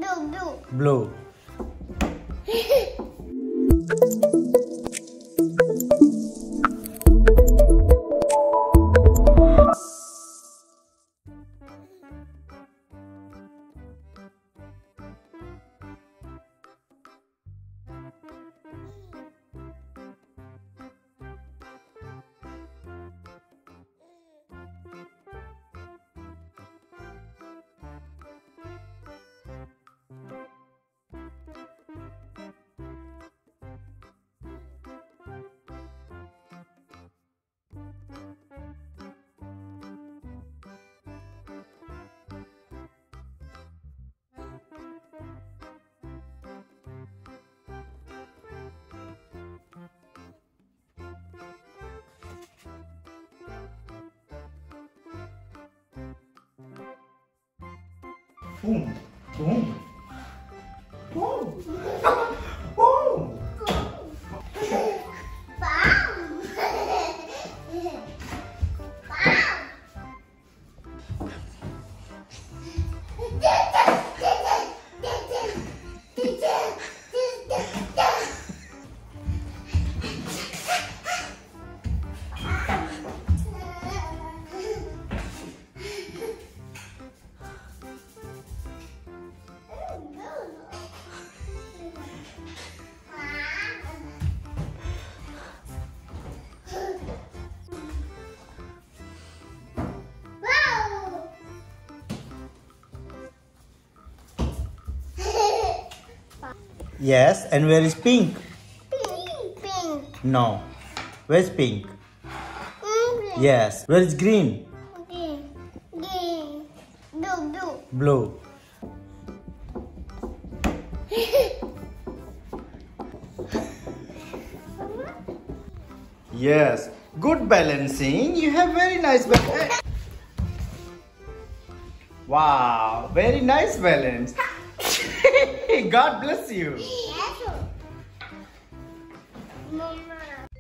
Blue. Boom, boom, boom, boom. Yes, and where is pink? Pink. No. Where's pink? Green. Yes. Where is green? Green. Blue. Blue. Yes. Good balancing. You have very nice balance. Wow. Very nice balance. God bless you. Yes. Mama.